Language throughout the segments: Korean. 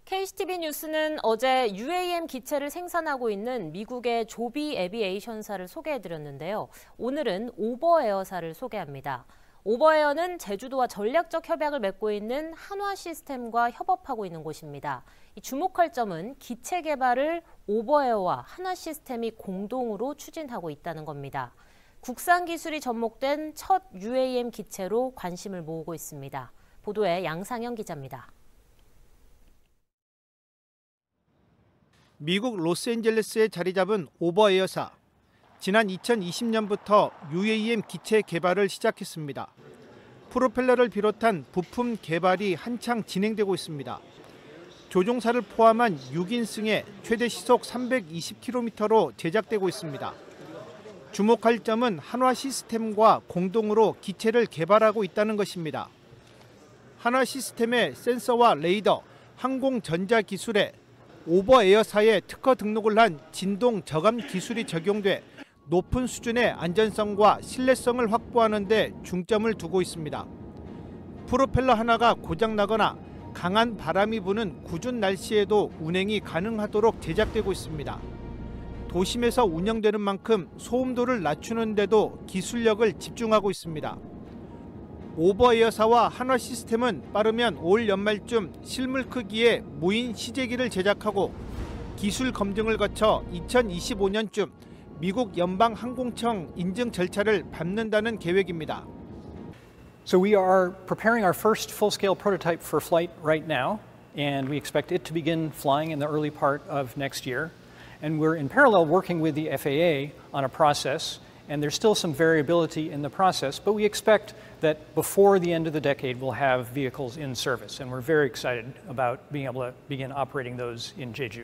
KCTV 뉴스는 어제 UAM 기체를 생산하고 있는 미국의 조비 에비에이션사를 소개해드렸는데요. 오늘은 오버에어사를 소개합니다. 오버에어는 제주도와 전략적 협약을 맺고 있는 한화시스템과 협업하고 있는 곳입니다. 주목할 점은 기체 개발을 오버에어와 한화시스템이 공동으로 추진하고 있다는 겁니다. 국산 기술이 접목된 첫 UAM 기체로 관심을 모으고 있습니다. 보도에 양상현 기자입니다. 미국 로스앤젤레스에 자리 잡은 오버에어사. 지난 2020년부터 UAM 기체 개발을 시작했습니다. 프로펠러를 비롯한 부품 개발이 한창 진행되고 있습니다. 조종사를 포함한 6인승에 최대 시속 320km로 제작되고 있습니다. 주목할 점은 한화시스템과 공동으로 기체를 개발하고 있다는 것입니다. 한화시스템의 센서와 레이더, 항공전자 기술에 오버에어사에 특허 등록을 한 진동 저감 기술이 적용돼 높은 수준의 안전성과 신뢰성을 확보하는 데 중점을 두고 있습니다. 프로펠러 하나가 고장나거나 강한 바람이 부는 궂은 날씨에도 운행이 가능하도록 제작되고 있습니다. 도심에서 운영되는 만큼 소음도를 낮추는 데도 기술력을 집중하고 있습니다. 오버에어사와 한화시스템은 빠르면 올 연말쯤 실물 크기의 무인 시제기를 제작하고 기술 검증을 거쳐 2025년쯤 미국 연방항공청 인증 절차를 밟는다는 계획입니다. So we are preparing our first full-scale prototype for flight right now, and we expect it to begin flying in the early part of next year. And we're in parallel working with the FAA on a process, and there's still some variability in the process, but we expect that before the end of the decade we'll have vehicles in service, and we're very excited about being able to begin operating those in Jeju.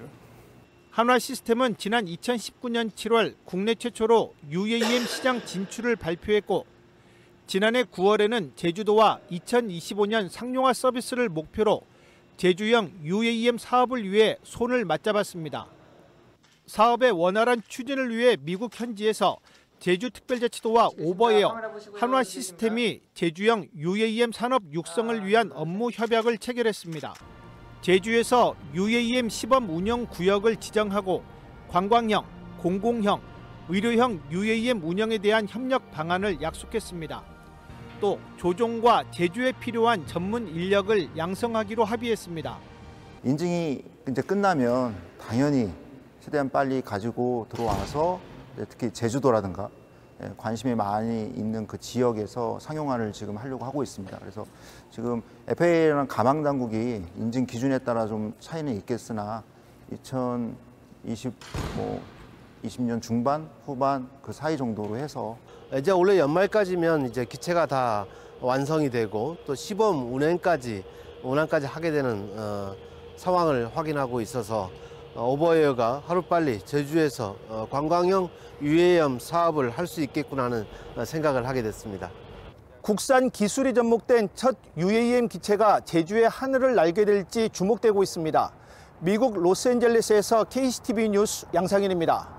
한화시스템은 지난 2019년 7월 국내 최초로 UAM 시장 진출을 발표했고 지난해 9월에는 제주도와 2025년 상용화 서비스를 목표로 제주형 UAM 사업을 위해 손을 맞잡았습니다. 사업의 원활한 추진을 위해 미국 현지에서 제주특별자치도와 오버에어, 한화시스템이 제주형 UAM 산업 육성을 위한 업무 협약을 체결했습니다. 제주에서 UAM 시범 운영 구역을 지정하고 관광형, 공공형, 의료형 UAM 운영에 대한 협력 방안을 약속했습니다. 또 조종과 제주에 필요한 전문 인력을 양성하기로 합의했습니다. 인증이 이제 끝나면 당연히 최대한 빨리 가지고 들어와서 특히 제주도라든가 관심이 많이 있는 그 지역에서 상용화를 지금 하려고 하고 있습니다. 그래서 지금 FAA랑 가망당국이 인증 기준에 따라 좀 차이는 있겠으나 2020년 중반, 후반 그 사이 정도로 해서 이제 올해 연말까지면 이제 기체가 다 완성이 되고 또 시범 운항까지 하게 되는 상황을 확인하고 있어서 오버에어가 하루빨리 제주에서 관광형 UAM 사업을 할 수 있겠구나 하는 생각을 하게 됐습니다. 국산 기술이 접목된 첫 UAM 기체가 제주의 하늘을 날게 될지 주목되고 있습니다. 미국 로스앤젤레스에서 KCTV 뉴스 양상현입니다.